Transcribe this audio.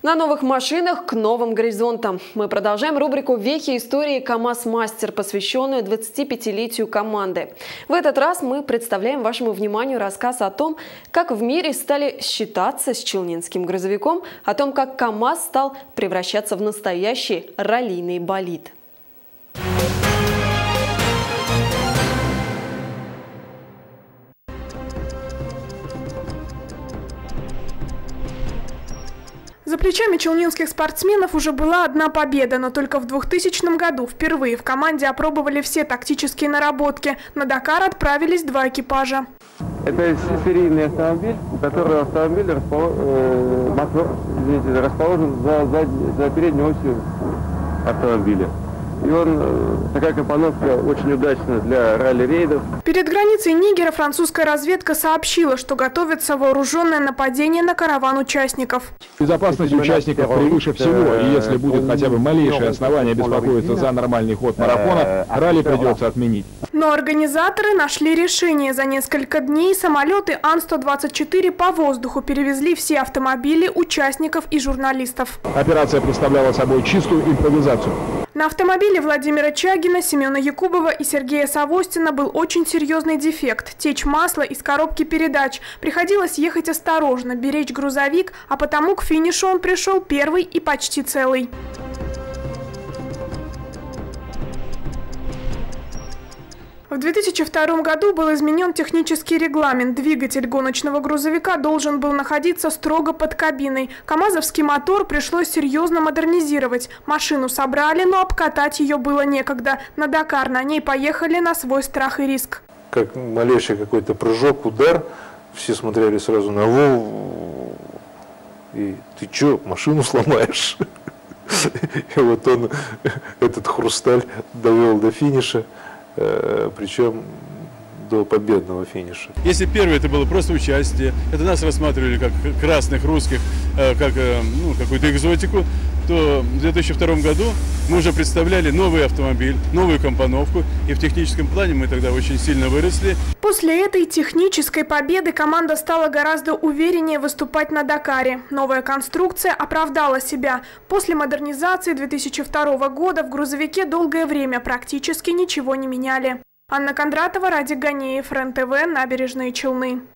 На новых машинах к новым горизонтам. Мы продолжаем рубрику «Вехи истории КамАЗ-мастер», посвященную 25-летию команды. В этот раз мы представляем вашему вниманию рассказ о том, как в мире стали считаться с челнинским грузовиком, о том, как КамАЗ стал превращаться в настоящий раллийный болид. За плечами челнинских спортсменов уже была одна победа, но только в 2000 году впервые в команде опробовали все тактические наработки. На Дакар отправились 2 экипажа. Это серийный автомобиль, у которого автомобиль расположен за передней осью автомобиля. И такая компоновка очень удачна для ралли-рейдов. Перед границей Нигера французская разведка сообщила, что готовится вооруженное нападение на караван участников. Безопасность участников превыше всего, и если будет хотя бы малейшее основание беспокоиться за нормальный ход марафона, ралли придется отменить. Но организаторы нашли решение. За несколько дней самолеты Ан-124 по воздуху перевезли все автомобили, участников и журналистов. Операция представляла собой чистую импровизацию. На автомобиле Владимира Чагина, Семена Якубова и Сергея Савостина был очень серьезный дефект – течь масла из коробки передач. Приходилось ехать осторожно, беречь грузовик, а потому к финишу он пришел первый и почти целый. В 2002 году был изменен технический регламент. Двигатель гоночного грузовика должен был находиться строго под кабиной. КамАЗовский мотор пришлось серьезно модернизировать. Машину собрали, но обкатать ее было некогда. На Дакар на ней поехали на свой страх и риск. Как малейший какой-то прыжок, удар, все смотрели сразу на Вову. И ты что, машину сломаешь? И вот он этот хрусталь довел до финиша. Причем до победного финиша. Если первое это было просто участие, это нас рассматривали как красных русских, как какую-то экзотику, то в 2002 году мы уже представляли новый автомобиль, новую компоновку, и в техническом плане мы тогда очень сильно выросли. После этой технической победы команда стала гораздо увереннее выступать на Дакаре. Новая конструкция оправдала себя. После модернизации 2002 года в грузовике долгое время практически ничего не меняли. Анна Кондратова, Радик Ганеев, РЕН-ТВ, Набережные Челны.